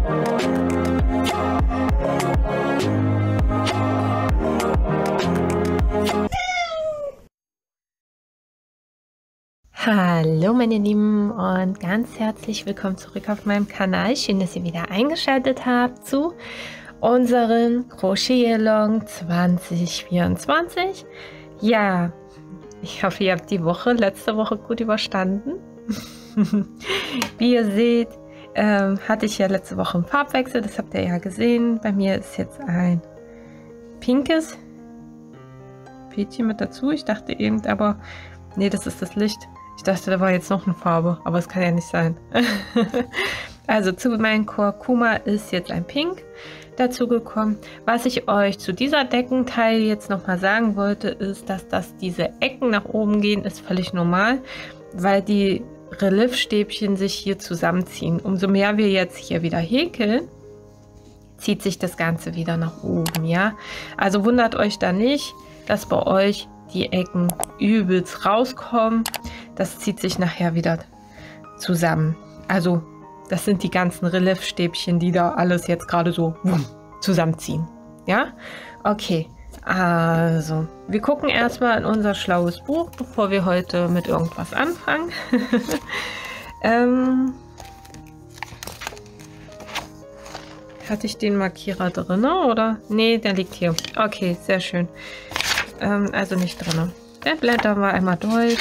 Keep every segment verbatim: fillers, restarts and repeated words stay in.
Hallo meine Lieben und ganz herzlich willkommen zurück auf meinem Kanal. Schön, dass ihr wieder eingeschaltet habt zu unseren Crochet-Along zwanzig vierundzwanzig. Ja, ich hoffe, ihr habt die Woche, letzte Woche gut überstanden. Wie ihr seht, ähm, hatte ich ja letzte Woche einen Farbwechsel, das habt ihr ja gesehen. Bei mir ist jetzt ein pinkes Fädchen mit dazu. Ich dachte eben, aber nee, das ist das Licht. Ich dachte, da war jetzt noch eine Farbe, aber es kann ja nicht sein. Also zu meinem Kurkuma ist jetzt ein Pink dazu gekommen. Was ich euch zu dieser Deckenteil jetzt nochmal sagen wollte, ist, dass das diese Ecken nach oben gehen, ist völlig normal, weil die Reliefstäbchen sich hier zusammenziehen. Umso mehr wir jetzt hier wieder häkeln, zieht sich das Ganze wieder nach oben, ja. Also wundert euch da nicht, dass bei euch die Ecken übelst rauskommen. Das zieht sich nachher wieder zusammen. Also das sind die ganzen Reliefstäbchen, die da alles jetzt gerade so zusammenziehen. Ja, okay. Also wir gucken erstmal in unser schlaues Buch, bevor wir heute mit irgendwas anfangen. ähm, hatte ich den Markierer drin, oder? Nee, der liegt hier. Okay, sehr schön. Ähm, also nicht drin. Der blättern wir einmal durch.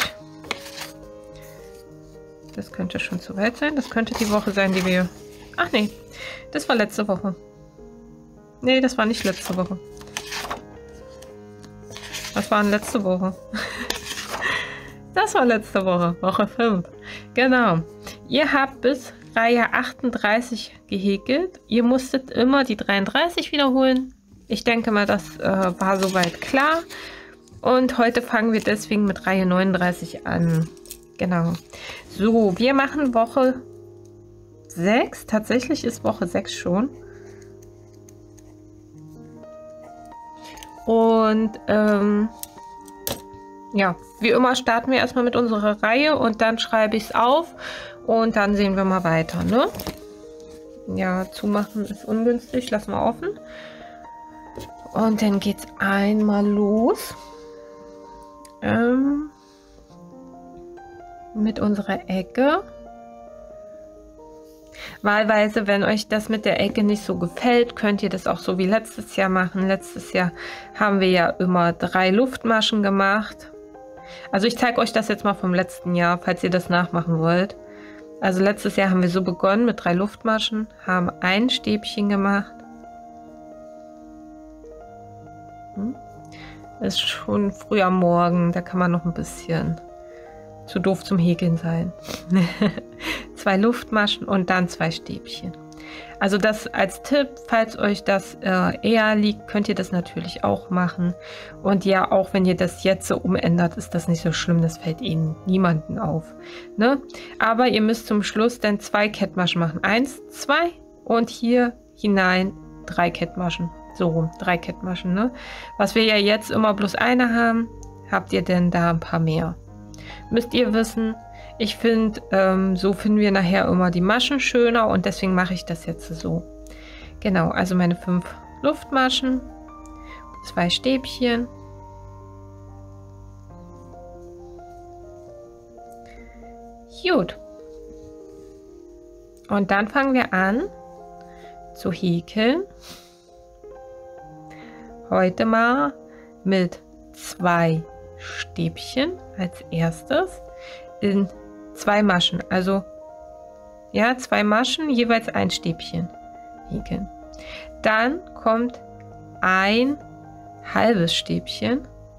Das könnte schon zu weit sein. Das könnte die Woche sein, die wir... Ach nee, das war letzte Woche. Nee, das war nicht letzte Woche. Was war denn letzte Woche? Das war letzte Woche, Woche fünf. Genau. Ihr habt bis Reihe achtunddreißig gehäkelt. Ihr musstet immer die dreiunddreißig wiederholen. Ich denke mal, das äh, war soweit klar. Und heute fangen wir deswegen mit Reihe neununddreißig an. Genau. So, wir machen Woche sechs. Tatsächlich ist Woche sechs schon. Und ähm, ja, wie immer starten wir erstmal mit unserer Reihe und dann schreibe ich es auf und dann sehen wir mal weiter, ne? Ja, zumachen ist ungünstig, lassen wir offen. Und dann geht es einmal los. Ähm, mit unserer Ecke. Wahlweise, wenn euch das mit der Ecke nicht so gefällt, könnt ihr das auch so wie letztes Jahr machen. Letztes Jahr haben wir ja immer drei Luftmaschen gemacht. Also ich zeige euch das jetzt mal vom letzten Jahr, falls ihr das nachmachen wollt. Also letztes Jahr haben wir so begonnen mit drei Luftmaschen, haben ein Stäbchen gemacht. Hm? Ist schon früh am Morgen, da kann man noch ein bisschen zu doof zum Häkeln sein. Zwei Luftmaschen und dann zwei Stäbchen. Also das als Tipp, falls euch das äh, eher liegt, könnt ihr das natürlich auch machen. Und ja, auch wenn ihr das jetzt so umändert, ist das nicht so schlimm, das fällt Ihnen niemanden auf. Ne? Aber ihr müsst zum Schluss dann zwei Kettmaschen machen. Eins, zwei und hier hinein drei Kettmaschen. So rum, drei Kettmaschen. Ne? Was wir ja jetzt immer bloß eine haben, habt ihr denn da ein paar mehr. Müsst ihr wissen, ich finde, ähm, so finden wir nachher immer die Maschen schöner und deswegen mache ich das jetzt so. Genau, also meine fünf Luftmaschen, zwei Stäbchen. Gut. Und dann fangen wir an zu häkeln. Heute mal mit zwei Stäbchen als erstes in zwei Maschen, also ja, zwei Maschen, jeweils ein Stäbchen häkeln. Dann kommt ein halbes Stäbchen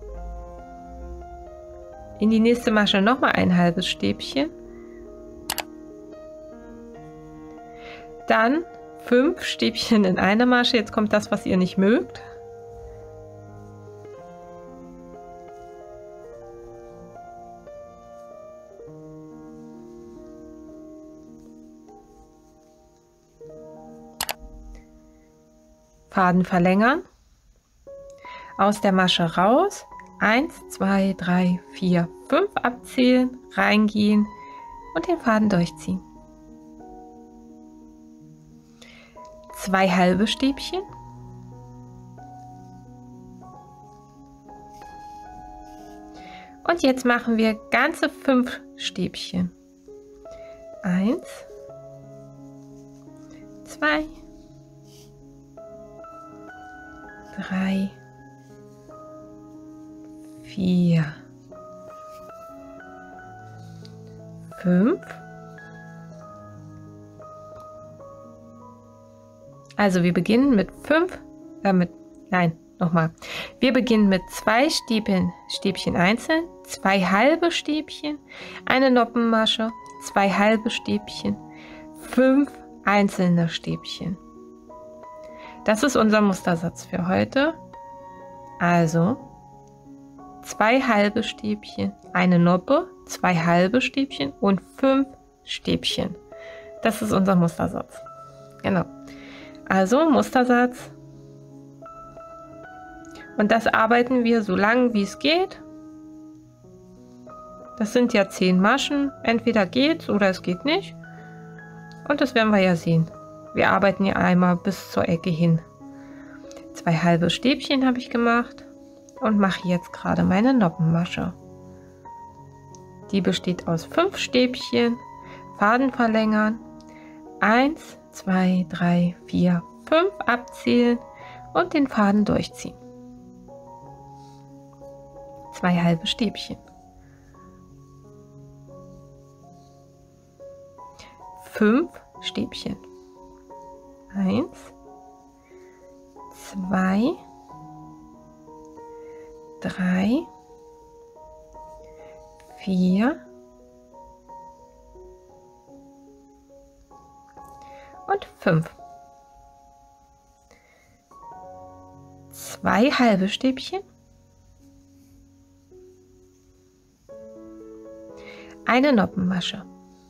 in die nächste Masche, noch mal ein halbes Stäbchen, dann fünf Stäbchen in eine Masche. Jetzt kommt das, was ihr nicht mögt. Faden verlängern, aus der Masche raus, eins, zwei, drei, vier, fünf abzählen, reingehen und den Faden durchziehen. zwei halbe Stäbchen, und jetzt machen wir ganze fünf Stäbchen. Eins, zwei, drei, vier, fünf. Also wir beginnen mit fünf, äh, mit, nein, nochmal. Wir beginnen mit zwei Stäbchen, Stäbchen einzeln, zwei halbe Stäbchen, eine Noppenmasche, zwei halbe Stäbchen, fünf einzelne Stäbchen. Das ist unser Mustersatz für heute. Also zwei halbe Stäbchen, eine Noppe, zwei halbe Stäbchen und fünf Stäbchen. Das ist unser Mustersatz. Genau. Also Mustersatz. Und das arbeiten wir so lange wie es geht. Das sind ja zehn Maschen. Entweder geht's oder es geht nicht. Und das werden wir ja sehen. Wir arbeiten ja einmal bis zur Ecke hin. Zwei halbe Stäbchen habe ich gemacht und mache jetzt gerade meine Noppenmasche. Die besteht aus fünf Stäbchen, Faden verlängern, eins, zwei, drei, vier, fünf abzählen und den Faden durchziehen. Zwei halbe Stäbchen. Fünf Stäbchen. Eins, zwei, drei, vier und fünf. Zwei halbe Stäbchen. Eine Noppenmasche.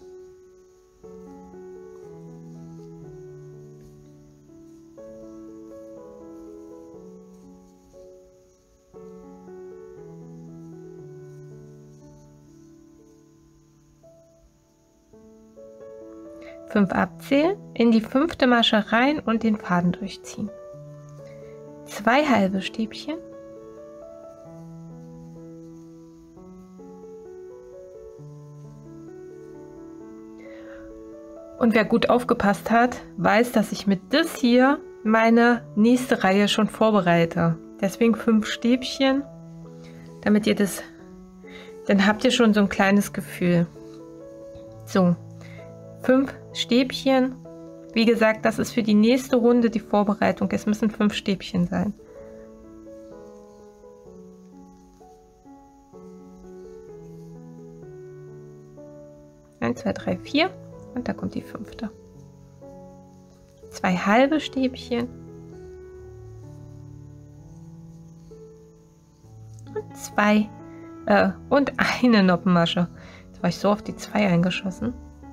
fünf abzählen, in die fünfte Masche rein und den Faden durchziehen. Zwei halbe Stäbchen. Und wer gut aufgepasst hat, weiß, dass ich mit das hier meine nächste Reihe schon vorbereite. Deswegen fünf Stäbchen, damit ihr das, dann habt ihr schon so ein kleines Gefühl. So. Fünf Stäbchen. Wie gesagt, das ist für die nächste Runde die Vorbereitung. Es müssen fünf Stäbchen sein. Eins, zwei, drei, vier. Und da kommt die fünfte. Zwei halbe Stäbchen. Und zwei. Äh, und eine Noppenmasche. Jetzt war ich so auf die zwei eingeschossen.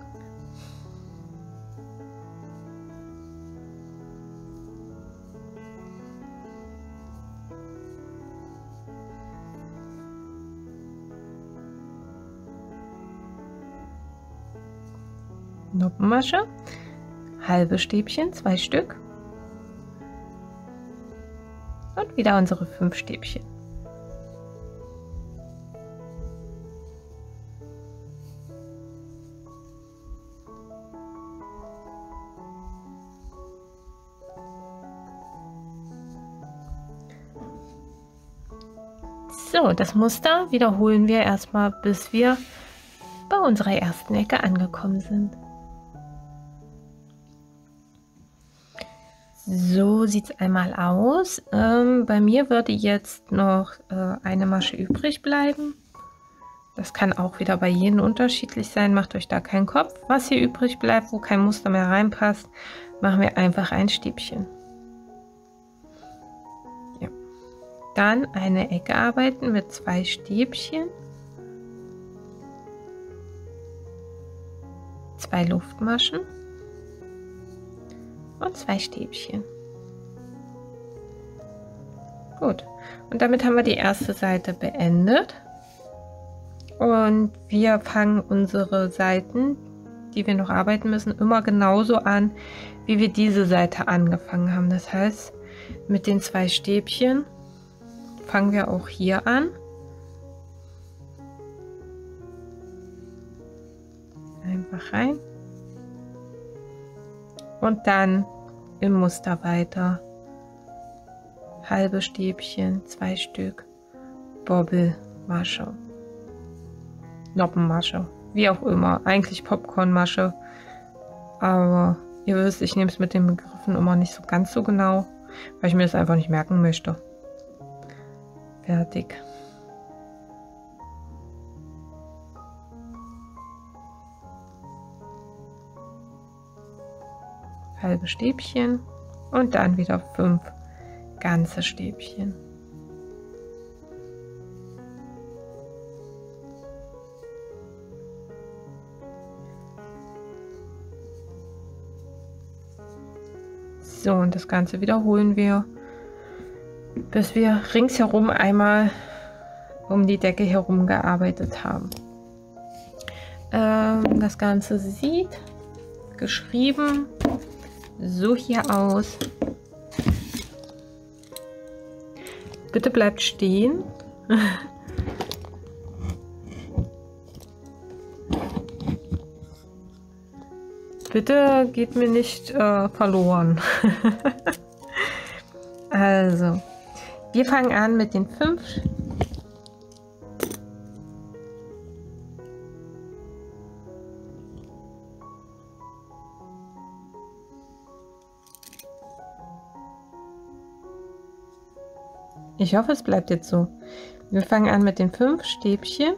Noppenmasche, halbe Stäbchen, zwei Stück und wieder unsere fünf Stäbchen. So, das Muster wiederholen wir erstmal, bis wir bei unserer ersten Ecke angekommen sind. So sieht es einmal aus. Ähm, bei mir würde jetzt noch äh, eine Masche übrig bleiben. Das kann auch wieder bei jedem unterschiedlich sein. Macht euch da keinen Kopf. Was hier übrig bleibt, wo kein Muster mehr reinpasst, machen wir einfach ein Stäbchen. Ja. Dann eine Ecke arbeiten mit zwei Stäbchen. Zwei Luftmaschen. Und zwei Stäbchen. Gut, und damit haben wir die erste Seite beendet. Und wir fangen unsere Seiten, die wir noch arbeiten müssen, immer genauso an, wie wir diese Seite angefangen haben. Das heißt, mit den zwei Stäbchen fangen wir auch hier an. Einfach rein. Und dann im Muster weiter. Halbe Stäbchen, zwei Stück, Bobbelmasche, Noppenmasche, wie auch immer. Eigentlich Popcornmasche, aber ihr wisst, ich nehme es mit den Begriffen immer nicht so ganz so genau, weil ich mir das einfach nicht merken möchte. Fertig. Halbe Stäbchen und dann wieder fünf ganze Stäbchen. So, und das Ganze wiederholen wir, bis wir ringsherum einmal um die Decke herum gearbeitet haben. Ähm, das Ganze sieht geschrieben so hier aus. Bitte bleibt stehen. Bitte geht mir nicht äh, verloren. Also, wir fangen an mit den fünf. Ich hoffe, es bleibt jetzt so. Wir fangen an mit den fünf Stäbchen.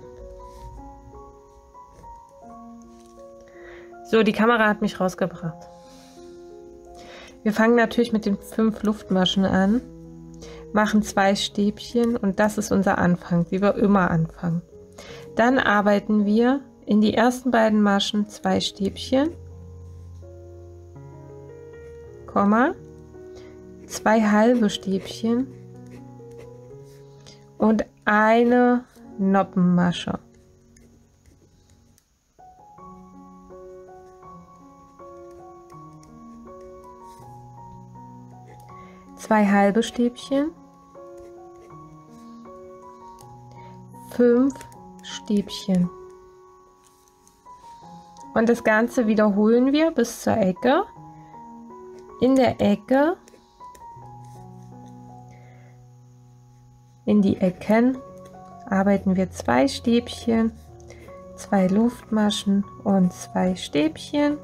So, die Kamera hat mich rausgebracht. Wir fangen natürlich mit den fünf Luftmaschen an, machen zwei Stäbchen und das ist unser Anfang, wie wir immer anfangen. Dann arbeiten wir in die ersten beiden Maschen zwei Stäbchen, Komma, zwei halbe Stäbchen und eine Noppenmasche. Zwei halbe Stäbchen, fünf Stäbchen. Und das Ganze wiederholen wir bis zur Ecke. In der Ecke, in die Ecken arbeiten wir zwei Stäbchen, zwei Luftmaschen und zwei Stäbchen.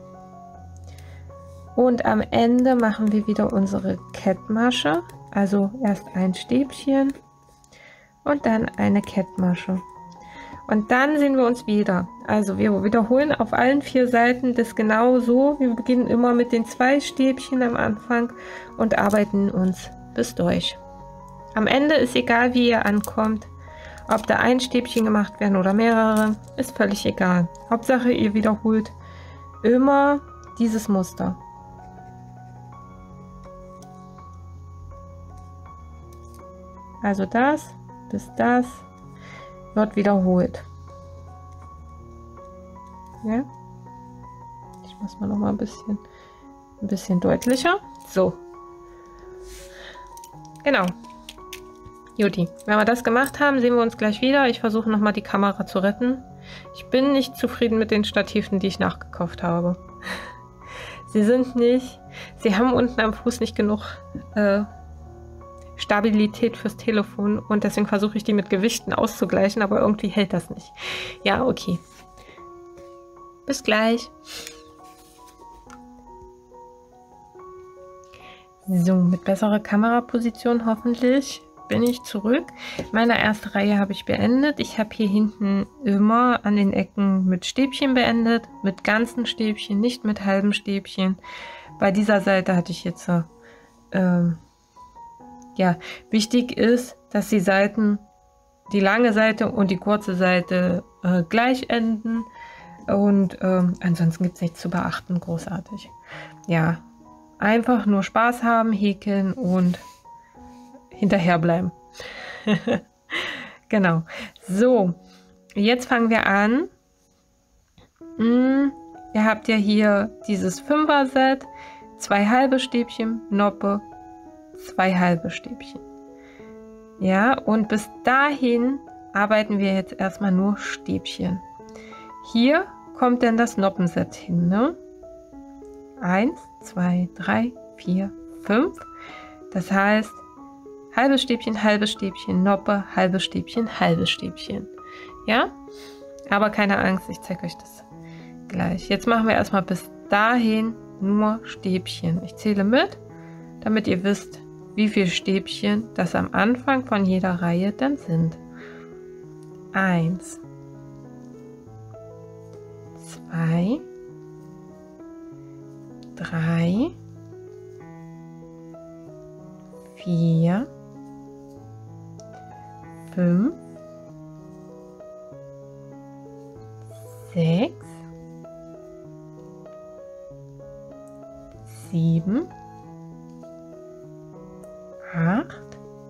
Und am Ende machen wir wieder unsere Kettmasche, also erst ein Stäbchen und dann eine Kettmasche. Und dann sehen wir uns wieder. Also wir wiederholen auf allen vier Seiten das genau so. Wir beginnen immer mit den zwei Stäbchen am Anfang und arbeiten uns bis durch. Am Ende ist egal, wie ihr ankommt, ob da ein Stäbchen gemacht werden oder mehrere, ist völlig egal. Hauptsache ihr wiederholt immer dieses Muster. Also das bis das wird wiederholt. Ja? Ich muss mal noch mal ein bisschen, ein bisschen deutlicher. So. Genau. Juti, wenn wir das gemacht haben, sehen wir uns gleich wieder. Ich versuche noch mal die Kamera zu retten. Ich bin nicht zufrieden mit den Stativen, die ich nachgekauft habe. Sie sind nicht, sie haben unten am Fuß nicht genug äh, Stabilität fürs Telefon und deswegen versuche ich die mit Gewichten auszugleichen, aber irgendwie hält das nicht. Ja, okay. Bis gleich. So, mit besserer Kameraposition hoffentlich bin ich zurück. Meine erste Reihe habe ich beendet. Ich habe hier hinten immer an den Ecken mit Stäbchen beendet, mit ganzen Stäbchen, nicht mit halben Stäbchen. Bei dieser Seite hatte ich jetzt ähm, ja, wichtig ist, dass die Seiten, die lange Seite und die kurze Seite äh, gleich enden und ähm, ansonsten gibt es nichts zu beachten, großartig. Ja, einfach nur Spaß haben, häkeln und hinterherbleiben. Genau. So, jetzt fangen wir an, Ihr habt ja hier dieses Fünfer-Set, zwei halbe Stäbchen, Noppe, zwei halbe Stäbchen. Ja, und bis dahin arbeiten wir jetzt erstmal nur Stäbchen. Hier kommt dann das Noppenset hin, ne? eins, zwei, drei, vier, fünf. Das heißt, halbes Stäbchen, halbes Stäbchen, Noppe, halbes Stäbchen, halbes Stäbchen. Ja? Aber keine Angst, ich zeige euch das gleich. Jetzt machen wir erstmal bis dahin nur Stäbchen. Ich zähle mit, damit ihr wisst, wie viele Stäbchen das am Anfang von jeder Reihe dann sind. Eins, zwei, drei, vier, fünf, sechs, sieben, acht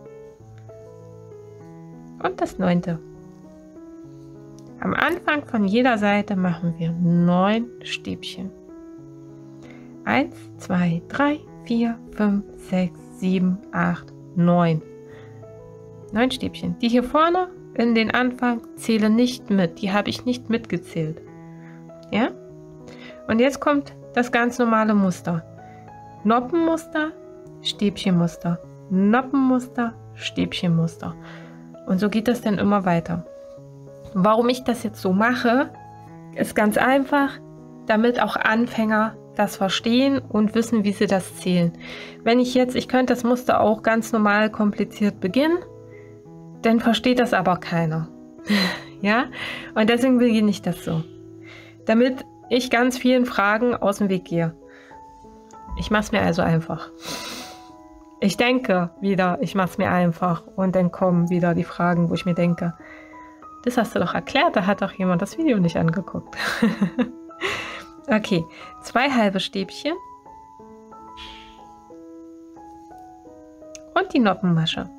und das neunte. Am Anfang von jeder Seite machen wir neun Stäbchen. eins, zwei, drei, vier, fünf, sechs, sieben, acht, neun. neun Stäbchen. Die hier vorne in den Anfang zählen nicht mit. Die habe ich nicht mitgezählt. Ja? Und jetzt kommt das ganz normale Muster. Noppenmuster, Stäbchenmuster. Noppenmuster, Stäbchenmuster. Und so geht das dann immer weiter. Warum ich das jetzt so mache, ist ganz einfach, damit auch Anfänger das verstehen und wissen, wie sie das zählen. Wenn ich jetzt, ich könnte das Muster auch ganz normal kompliziert beginnen, dann versteht das aber keiner. Ja? Und deswegen beginne ich das so. Damit ich ganz vielen Fragen aus dem Weg gehe. Ich mache es mir also einfach. Ich denke wieder, ich mache es mir einfach. Und dann kommen wieder die Fragen, wo ich mir denke, das hast du doch erklärt, da hat doch jemand das Video nicht angeguckt. Okay, zwei halbe Stäbchen und die Noppenmasche.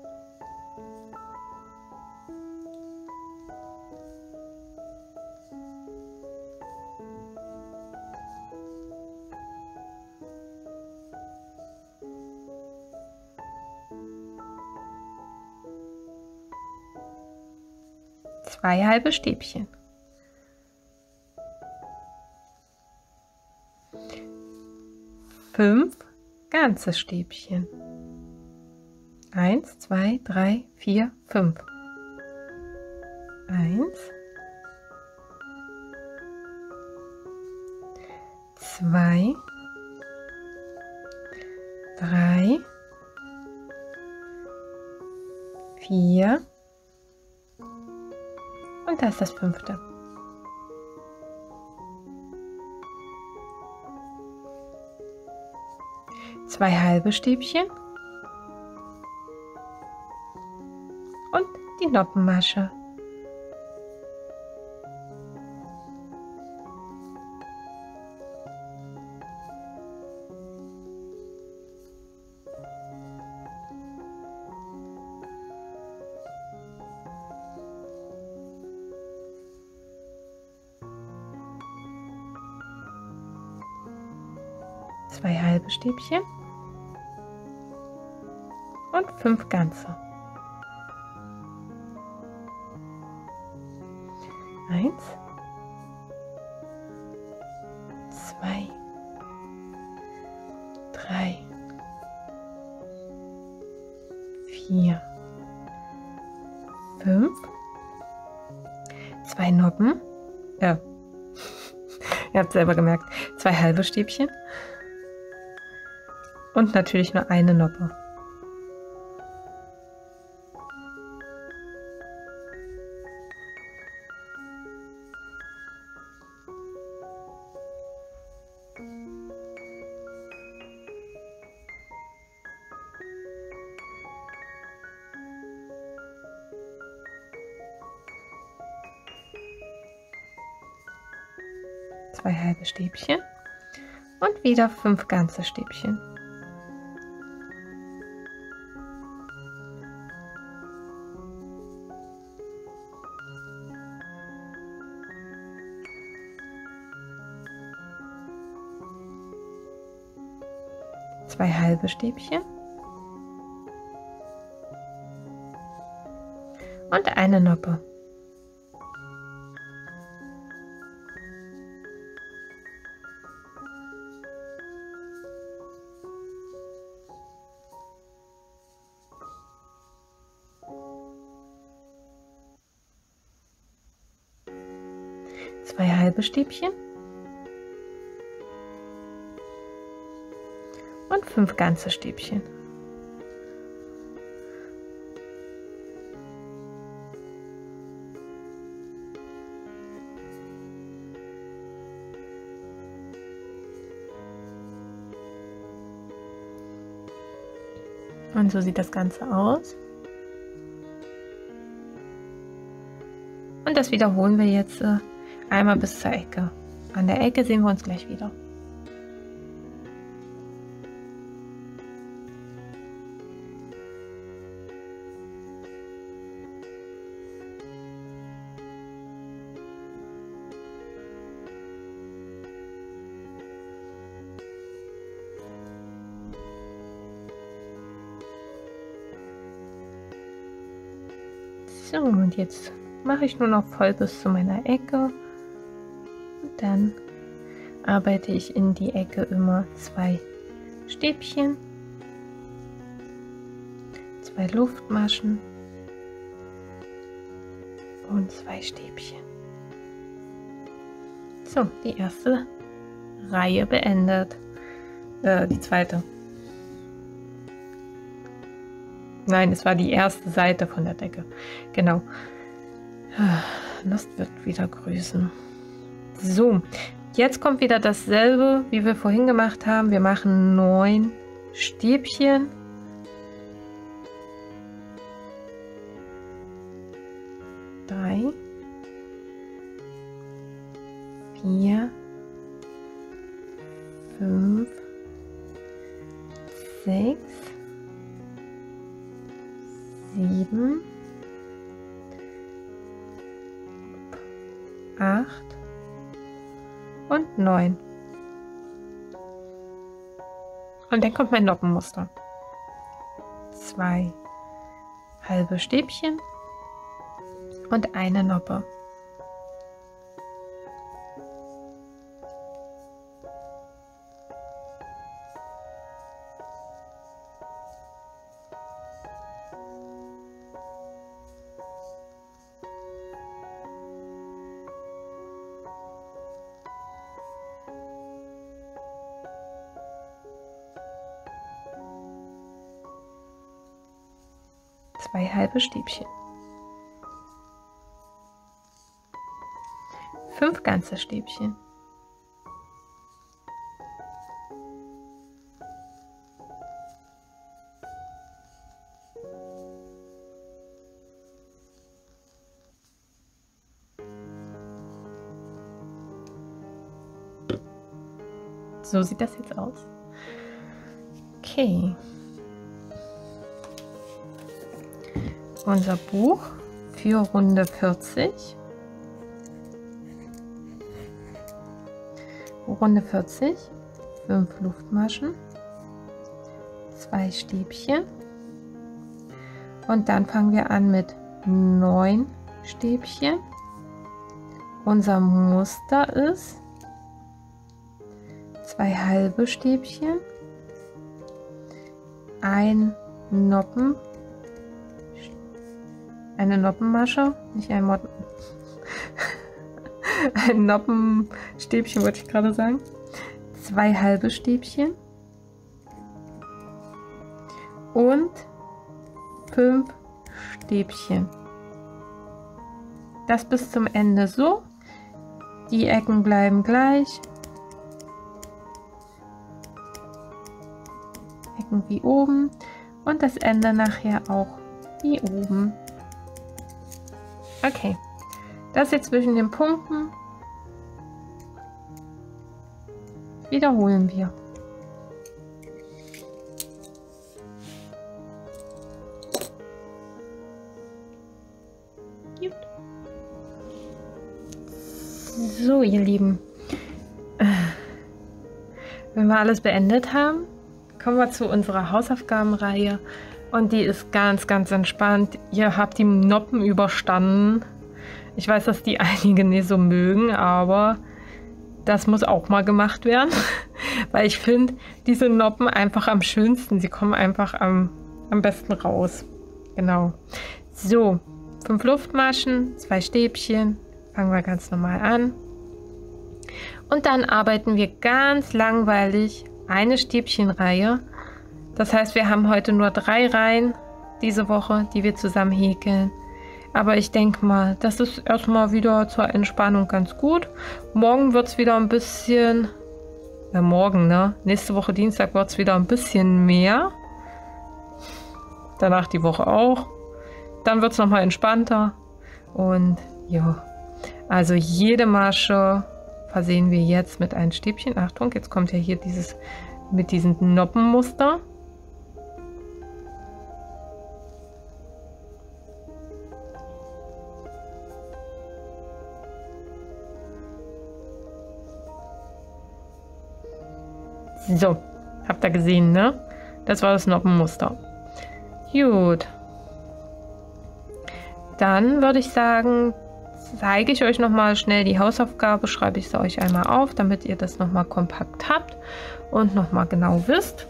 Zwei halbe Stäbchen. Fünf ganze Stäbchen. Eins, zwei, drei, vier, fünf. Eins, zwei, drei, vier. Und da ist das fünfte. Zwei halbe Stäbchen und die Noppenmasche. Zwei halbe Stäbchen und fünf ganze. Eins, zwei, drei, vier, fünf, zwei Noppen, ja, ihr habt selber gemerkt, zwei halbe Stäbchen. Und natürlich nur eine Noppe. Zwei halbe Stäbchen und wieder fünf ganze Stäbchen. zwei halbe Stäbchen und eine Noppe. Zwei halbe Stäbchen und fünf ganze Stäbchen. Und so sieht das Ganze aus. Und das wiederholen wir jetzt äh, einmal bis zur Ecke. An der Ecke sehen wir uns gleich wieder. So, und jetzt mache ich nur noch voll bis zu meiner Ecke. Und dann arbeite ich in die Ecke immer zwei Stäbchen, zwei Luftmaschen und zwei Stäbchen. So, die erste Reihe beendet. Äh, die zweite. Nein, es war die erste Seite von der Decke. Genau. Lust wird wieder grüßen. So, jetzt kommt wieder dasselbe, wie wir vorhin gemacht haben. Wir machen neun Stäbchen. Drei, vier, fünf, sechs, sieben, acht und neun. Und dann kommt mein Noppenmuster. Zwei halbe Stäbchen und eine Noppe. Zwei halbe Stäbchen. Fünf ganze Stäbchen. So sieht das jetzt aus. Okay. Unser Buch für Runde vierzig. Runde vierzig, fünf Luftmaschen, zwei Stäbchen und dann fangen wir an mit neun Stäbchen. Unser Muster ist zwei halbe Stäbchen, ein Noppen, eine Noppenmasche, nicht ein Mod ein Noppenstäbchen wollte ich gerade sagen, zwei halbe Stäbchen und fünf Stäbchen. Das bis zum Ende so. Die Ecken bleiben gleich. Ecken wie oben und das Ende nachher auch wie oben. Okay. Das jetzt zwischen den Punkten wiederholen wir. Gut. So, ihr Lieben, wenn wir alles beendet haben, kommen wir zu unserer Hausaufgabenreihe. Und die ist ganz, ganz entspannt. Ihr habt die Noppen überstanden. Ich weiß, dass die einige nicht so mögen, aber das muss auch mal gemacht werden. Weil ich finde diese Noppen einfach am schönsten. Sie kommen einfach am, am besten raus. Genau. So, fünf Luftmaschen, zwei Stäbchen. Fangen wir ganz normal an. Und dann arbeiten wir ganz langweilig eine Stäbchenreihe. Das heißt, wir haben heute nur drei Reihen diese Woche, die wir zusammen häkeln. Aber ich denke mal, das ist erstmal wieder zur Entspannung ganz gut. Morgen wird es wieder ein bisschen, ja morgen, ne? Nächste Woche Dienstag wird es wieder ein bisschen mehr. Danach die Woche auch. Dann wird es nochmal entspannter. Und ja, also jede Masche versehen wir jetzt mit einem Stäbchen. Achtung, jetzt kommt ja hier dieses mit diesem Noppenmuster. So, habt ihr gesehen, ne? Das war das Noppenmuster. Gut. Dann würde ich sagen, zeige ich euch noch mal schnell die Hausaufgabe, schreibe ich sie euch einmal auf, damit ihr das noch mal kompakt habt und noch mal genau wisst.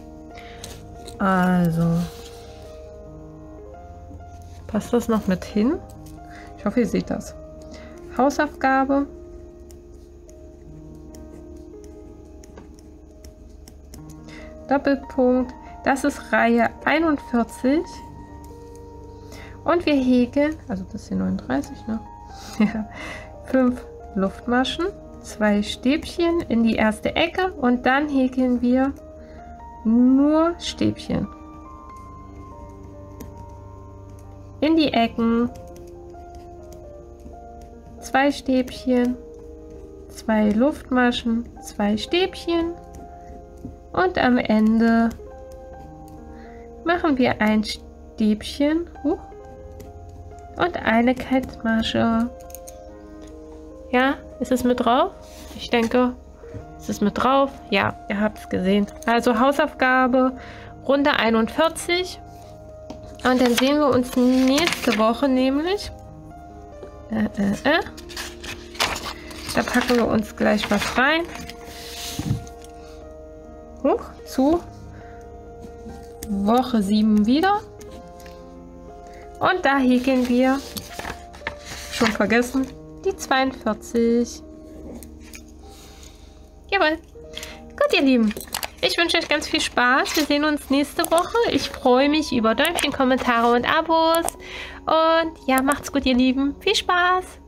Also, passt das noch mit hin? Ich hoffe, ihr seht das. Hausaufgabe. Doppelpunkt. Das ist Reihe einundvierzig. Und wir häkeln, also das ist hier neununddreißig, ne? Ja, fünf Luftmaschen, zwei Stäbchen in die erste Ecke und dann häkeln wir nur Stäbchen. In die Ecken, zwei Stäbchen, zwei Luftmaschen, zwei Stäbchen und am Ende machen wir ein Stäbchen hoch und eine Kettmasche. Ja, ist es mit drauf? Ich denke, ist es mit drauf? Ja, ihr habt es gesehen. Also Hausaufgabe, Runde einundvierzig. Und dann sehen wir uns nächste Woche nämlich. Äh, äh, äh. Da packen wir uns gleich was rein. Hoch, zu Woche sieben wieder. Und da häkeln wir, schon vergessen, die zweiundvierzig. Jawohl. Gut, ihr Lieben. Ich wünsche euch ganz viel Spaß. Wir sehen uns nächste Woche. Ich freue mich über Däumchen, Kommentare und Abos. Und ja, macht's gut, ihr Lieben. Viel Spaß.